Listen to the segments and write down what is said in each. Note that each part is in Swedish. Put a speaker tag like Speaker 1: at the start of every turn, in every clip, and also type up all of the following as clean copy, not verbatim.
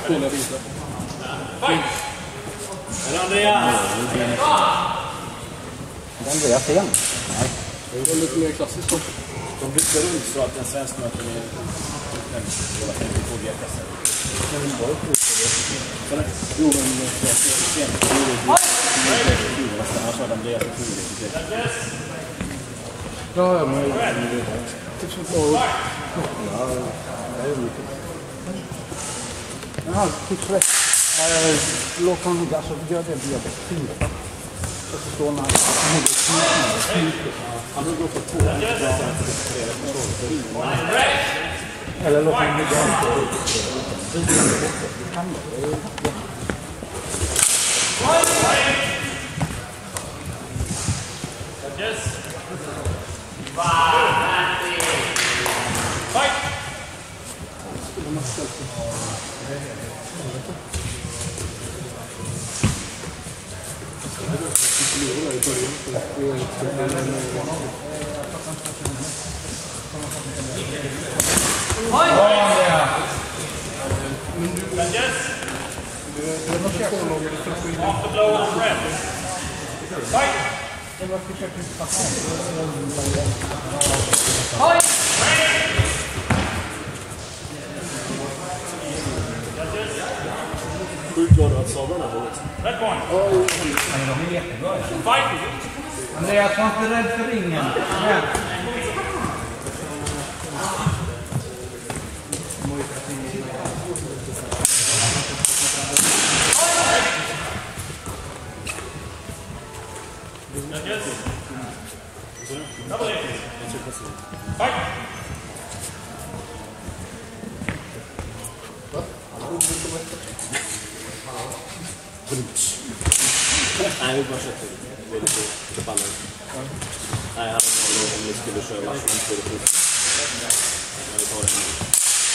Speaker 1: Andreas igen. Nej.
Speaker 2: Det är lite mer klassiskt då.
Speaker 3: De bytte runt så att en svensk möter i hela 52 D-klasser. Det kan väl vara upp för det. Jo, men det är systemet. Det är det. Annars var det Andreas och Tuve.
Speaker 2: Ja, men det är typ som på... Ja, det är roligt.
Speaker 1: Jaha, tips rätt. Låt honom alltså gör det via fyra. Så förstår man att
Speaker 3: han vill gå på 2.
Speaker 1: eller låt honom ligga
Speaker 3: Sjukt glad att Sabre har varit.
Speaker 4: Red point.
Speaker 1: de är jättebra.
Speaker 4: Fight.
Speaker 1: Andreas, var inte rädd för ringen. Ja.
Speaker 4: Fight.
Speaker 3: Nej, vi bara köpte det. Det är lite ballar. Nej, han har om vi skulle köra match om det är men vi tar det nu.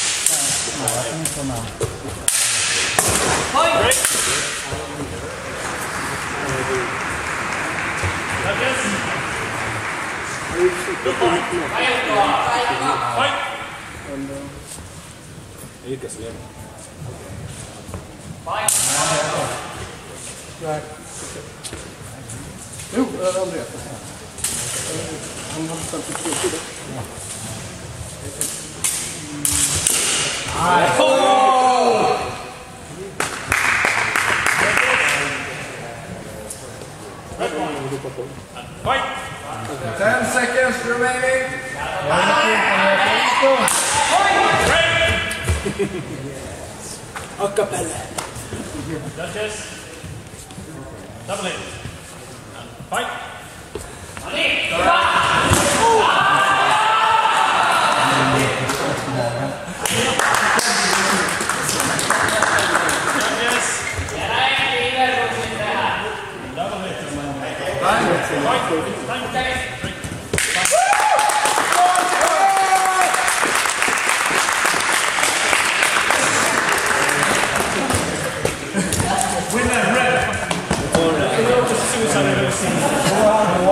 Speaker 3: Jag lyckas igen.
Speaker 2: Nej. Jo, det är Andreas. Han har beställt ett tvåsidigt.
Speaker 4: Fight.
Speaker 1: 10 seconds remaining.
Speaker 3: A cappella.
Speaker 4: Judges. Double it. Fight.
Speaker 3: Winner red.